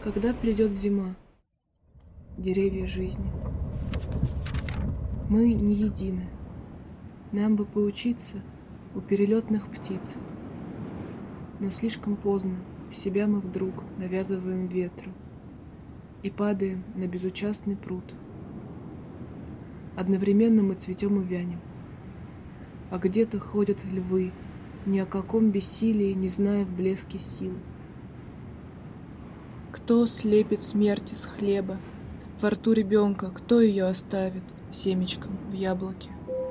Когда придет зима, деревья жизни, мы не едины. Нам бы поучиться у перелетных птиц. Но слишком поздно себя мы вдруг навязываем ветру и падаем на безучастный пруд. Одновременно мы цветем и вянем, а где-то ходят львы, ни о каком бессилии не зная в блеске сил. Кто слепит смерть из хлеба? Во рту ребенка кто ее оставит семечком в яблоке?